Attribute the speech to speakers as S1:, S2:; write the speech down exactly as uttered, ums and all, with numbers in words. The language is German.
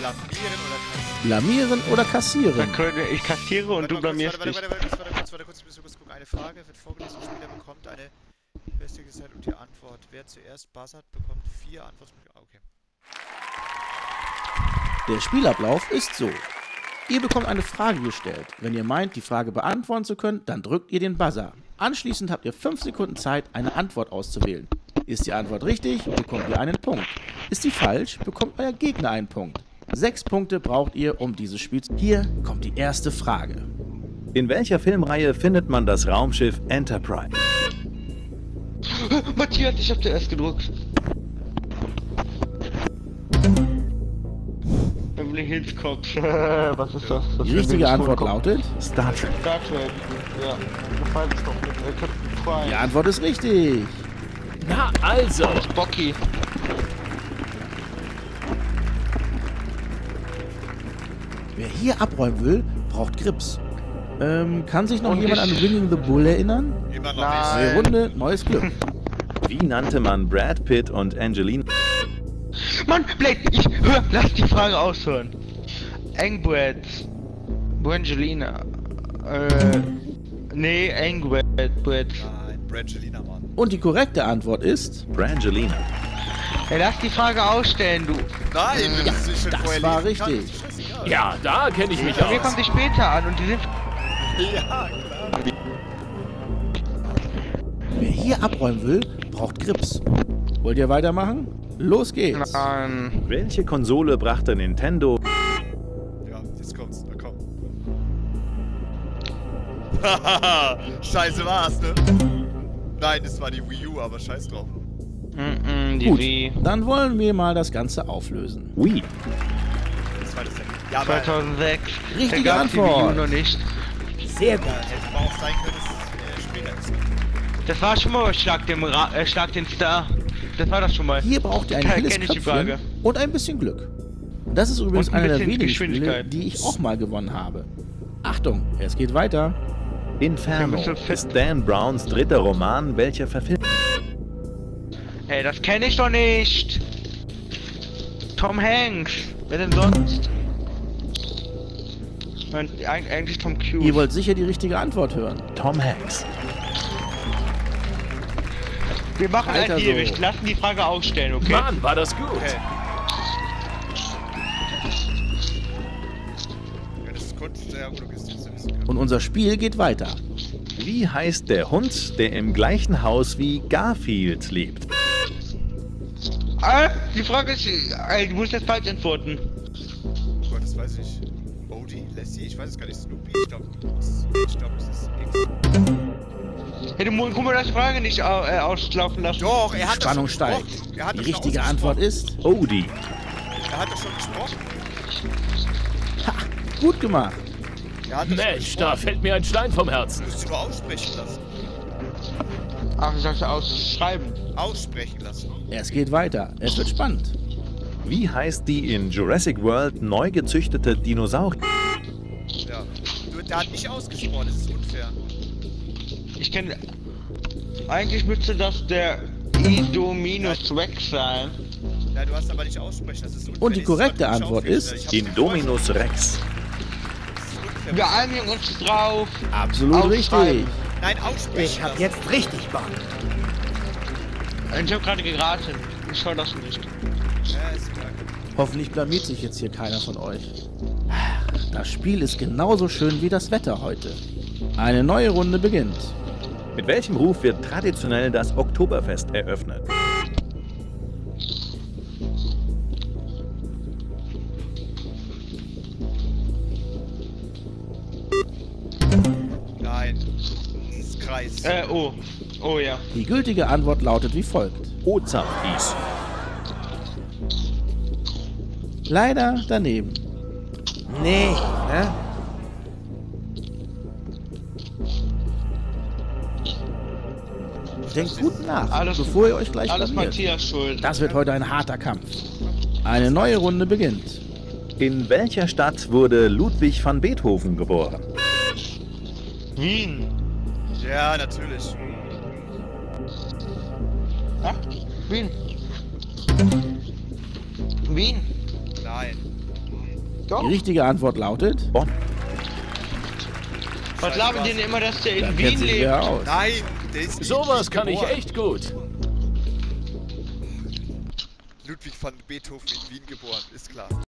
S1: Blamieren oder kassieren?
S2: Blamieren oder kassieren?
S3: Dann könnte ich kassiere und
S1: Warte
S3: du
S1: mal kurz,
S3: blamierst
S1: warte,
S3: dich.
S1: warte, warte, warte, warte, kurz, warte kurz, müssen wir kurz gucken. Eine Frage wird vorgelesen, der Spieler bekommt eine beste Zeit und die Antwort. Wer zuerst buzzert, bekommt vier Antwortmöglichkeiten. Okay.
S2: Der Spielablauf ist so. Ihr bekommt eine Frage gestellt. Wenn ihr meint, die Frage beantworten zu können, dann drückt ihr den Buzzer. Anschließend habt ihr fünf Sekunden Zeit, eine Antwort auszuwählen. Ist die Antwort richtig, bekommt ihr einen Punkt. Ist sie falsch, bekommt euer Gegner einen Punkt. Sechs Punkte braucht ihr, um dieses Spiel zu... Hier kommt die erste Frage.
S4: In welcher Filmreihe findet man das Raumschiff Enterprise?
S3: Matthias, ich hab dir erst gedrückt. Beverly Hills Cops. Was ist das? das
S2: Die richtige Antwort lautet...
S4: Star Trek.
S3: Star Trek. Ja. Das weiß ich doch nicht. Äh, Captain Prime.
S2: Die Antwort ist richtig.
S5: Na also.
S3: Bocky.
S2: Wer hier abräumen will, braucht Grips. Ähm, kann sich noch
S3: Und
S2: jemand
S3: ich-
S2: an Winning the Bull erinnern?
S1: Immer noch
S3: Nein.
S2: Neue Runde, neues Glück.
S4: Wie nannte man Brad Pitt und Angelina?
S3: Mann, Blake, ich hör, lass die Frage aushören. Angbrad. Brangelina. Äh. Nee, Angbrad. Brad.
S1: nicht. Nein, Brangelina, Mann.
S2: Und die korrekte Antwort ist...
S4: Brangelina.
S3: Hey, lass die Frage ausstellen, du.
S1: Nein, wenn das nicht schon
S2: das
S1: vorher
S2: war
S1: lesen kann,
S2: richtig.
S1: ist scheißegal.
S5: Ja, da kenne ich mich
S3: Bei mir
S5: aus.
S3: kommt die später an und die sind.
S1: Ja, klar.
S2: Wer hier abräumen will, braucht Grips. Wollt ihr weitermachen? Los geht's.
S3: Nein.
S4: Welche Konsole brachte Nintendo?
S1: Ja, jetzt kommt's. Na komm. Hahaha, scheiße war's, ne? Nein, das war die Wii U, aber scheiß drauf.
S3: Mm -mm, die
S2: Gut,
S3: Wii.
S2: dann wollen wir mal das Ganze auflösen.
S4: Wii.
S1: Das war das denn? Ja, aber
S3: zweitausendsechs.
S2: Richtige
S3: Da gab's die Wii U
S2: Antwort.
S3: noch nicht.
S2: Sehr gut.
S1: ja, hätte aber auch sein können, dass es äh, später ist.
S3: Das war schon mal Schlag den, Ra äh, Schlag den Star. Das war das schon mal.
S2: Hier braucht ihr ein
S3: Da
S2: helles
S3: kenn ich die
S2: Köpfchen
S3: Frage.
S2: und ein bisschen Glück. Das ist übrigens
S3: Und ein
S2: einer der
S3: bisschen
S2: wenigen Spiele,
S3: Geschwindigkeit.
S2: die ich auch mal gewonnen habe. Achtung, es geht weiter.
S4: Inferno
S3: Ja, bist du fit?
S4: ist Dan Browns dritter Roman, welcher verfilmt.
S3: Ey, das kenne ich doch nicht. Tom Hanks. Wer denn sonst? Nein, eig- eigentlich Tom Cruise.
S2: Ihr wollt sicher die richtige Antwort hören.
S4: Tom Hanks.
S3: Wir machen
S2: Alter,
S3: ein Deal.
S2: so.
S3: Wir lassen die Frage ausstellen, okay?
S5: Mann, war das gut.
S1: Okay. Ja, das ist Kunst, ja gut, okay, das ist wissen können.
S2: Und unser Spiel geht weiter.
S4: Wie heißt der Hund, der im gleichen Haus wie Garfield lebt?
S3: Ah, die Frage ist, äh, du musst jetzt falsch antworten.
S1: Oh Gott, das weiß ich. Bodhi, Lassie, ich weiß es gar nicht. Snoopy, ich glaube, ich glaube, das ist X.
S3: Hey, du musst, guck mal, das Frage nicht au äh, auslaufen lassen.
S1: Doch, er hat
S2: Spannung
S1: das schon
S2: steigt.
S1: gesprochen. Er hat
S2: Die
S1: das schon
S2: richtige Antwort
S1: ausgesprochen.
S2: ist...
S4: Odie.
S1: Er hat das schon gesprochen.
S2: Ha, gut gemacht.
S1: Er hat das schon
S5: Mensch, da
S1: gesprochen.
S5: fällt mir ein Stein vom Herzen.
S1: Du musst ihn nur aussprechen lassen.
S3: Ach, ich sagte ausschreiben.
S1: Aussprechen lassen.
S2: Es geht weiter. Es wird spannend.
S4: Wie heißt die in Jurassic World neu gezüchtete Dinosaurier?
S1: Ja. Du, der hat nicht ausgesprochen, das ist unfair.
S3: Ich kenne. Eigentlich müsste das der Indominus Rex sein.
S1: Ja, du hast aber nicht aussprechen, das ist unfair.
S2: Und die
S1: Das
S2: korrekte
S1: war nicht
S2: Antwort
S1: aufgeschrieben.
S2: ist
S1: Ich hab's
S4: Indominus Rex.
S1: nicht vorgelesen. Das ist unfair.
S3: Wir einigen uns drauf.
S2: Absolut
S3: Aufschreiben.
S2: richtig.
S1: Nein, aussprechen
S6: Ich hab
S1: lassen.
S6: jetzt richtig Bock.
S3: Ich hab gerade geraten. Ich schau das nicht.
S1: Ja, ist egal.
S2: Hoffentlich blamiert sich jetzt hier keiner von euch. Das Spiel ist genauso schön wie das Wetter heute. Eine neue Runde beginnt.
S4: Mit welchem Ruf wird traditionell das Oktoberfest eröffnet?
S1: Nein. Das ist Kreis.
S3: Äh, oh. Oh ja.
S2: Die gültige Antwort lautet wie folgt.
S4: Ozapfis.
S2: Leider daneben.
S6: Nee, ne?
S2: Denkt gut nach,
S3: Alles-
S2: bevor ihr euch gleich
S3: Alles
S2: blamiert.
S3: Matthias schuld.
S2: Das wird heute ein harter Kampf. Eine neue Runde beginnt.
S4: In welcher Stadt wurde Ludwig van Beethoven geboren?
S3: Wien.
S1: Ja, natürlich.
S3: Ja? Wien. Wien.
S1: Nein.
S3: Doch.
S2: Die richtige Antwort lautet...
S4: Bonn.
S3: Was labern die denn immer, dass der
S2: Da
S3: in
S2: kennt
S3: Wien
S2: sich
S3: lebt?
S2: wer aus.
S1: Nein, der ist in
S5: Sowas
S1: Wien
S5: kann ich
S1: geboren.
S5: echt gut.
S1: Ludwig van Beethoven in Wien geboren, ist klar.